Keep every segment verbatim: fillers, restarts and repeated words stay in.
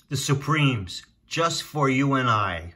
The Supremes, Just for You and I.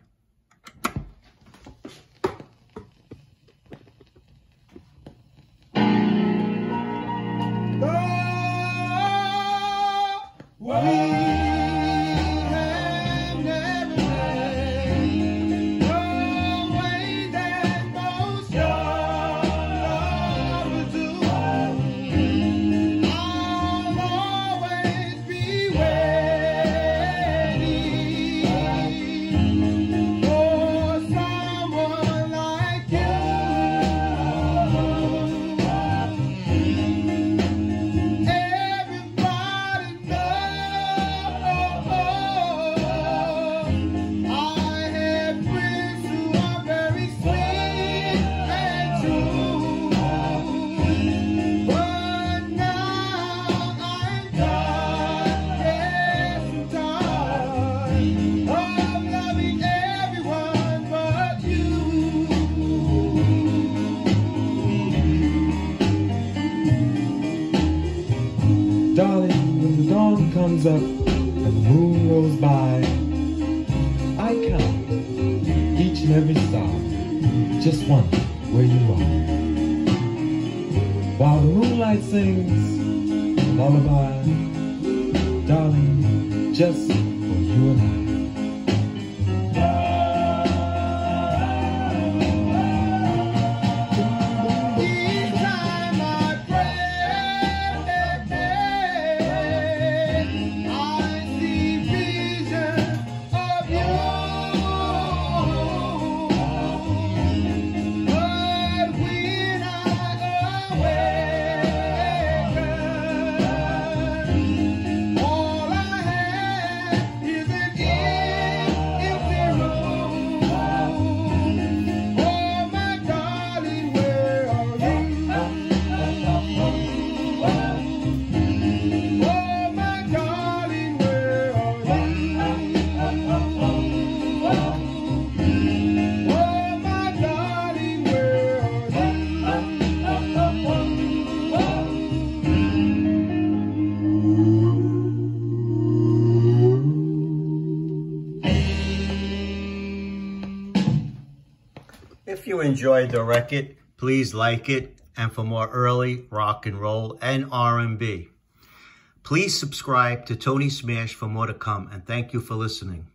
Darling, when the dawn comes up and the moon rolls by, I count each and every star, just wonder where you are. While the moonlight sings a lullaby, darling, just for you and I. If you enjoyed the record, please like it, and for more early rock and roll and R and B. Please subscribe to Tony Smash for more to come, and thank you for listening.